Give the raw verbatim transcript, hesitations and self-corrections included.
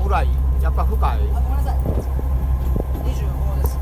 ぐらいやっぱ深い。 あ、ごめんなさい。